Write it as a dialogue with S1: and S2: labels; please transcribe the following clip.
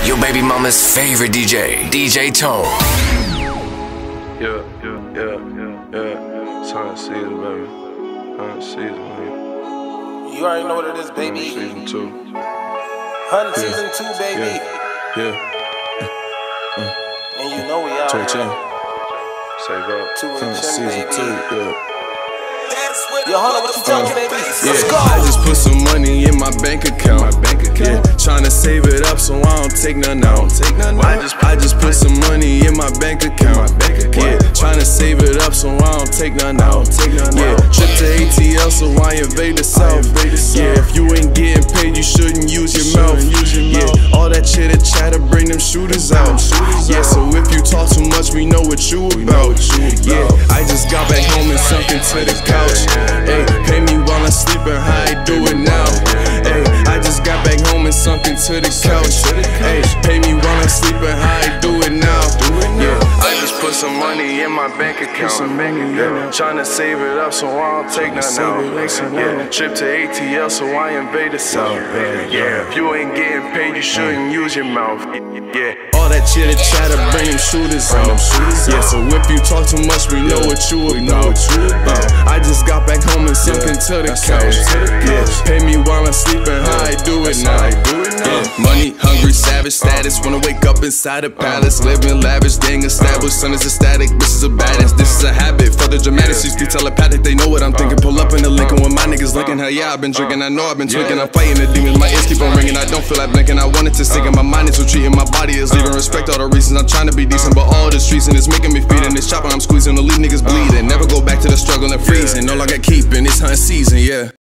S1: Your baby mama's favorite DJ, DJ Tone.
S2: Yeah. It's hunting season, baby. Hunting season, man.
S3: You already know what it is, baby.
S2: Season 2.
S3: Hunting season 2, baby. And you know we out here.
S2: Save up.
S3: 2
S2: Hunting
S3: and
S2: season 2, yeah.
S3: Yo, hold on, what you talking, baby? Let's go.
S4: I just put some money in my bank account. Yeah, tryna save it up so I don't take none out. I just put some money in my bank account. Yeah, tryna save it up so I don't take none out. Yeah, trip to ATL so I invade the South. Yeah, if you ain't getting paid, you shouldn't use your mouth. Yeah, all that chitter chatter bring them shooters out. Yeah, so if you talk too much, we know what you about. Yeah, I just got back home and sunk into the couch. Ay, pay me while I'm sleeping, how I do it now. Ay, I just got back home and sunk into the couch. Ay, pay me while I'm sleeping, how I do it now. Yeah, I just put some money in my bank account. Tryna save it up so I don't take none out. Yeah, trip to ATL so I invade the South. Yeah, if you ain't getting paid, you shouldn't use your mouth. Yeah, all that chitter chatter bring them shooters out. Yeah, so if you talk too much, we know what you about. I just got back home and sunk into the couch. Yeah, pay me while I'm sleeping, how I do it now. Yeah, money, hungry, savage status. Wanna wake up inside a palace, living lavish, getting established. Son is ecstatic, bitches are baddest. This is a habit for the dramatics. You speak telepathic, they know what I'm thinking. Pull up in the Lincoln with my niggas linking. Hell yeah, I've been drinking, I know I've been tweaking. I'm fighting the demons, my ears keep on ringing. I don't feel like blinking, I wanted to sink in. My mind is retreating, my body is leaving. Respect all the reasons I'm trying to be decent, but all the streets and it's making me feeding. This chopper I'm squeezing, the lead niggas bleeding. Never go back to the struggle and freezing. All I got keeping, it's hunting season, yeah.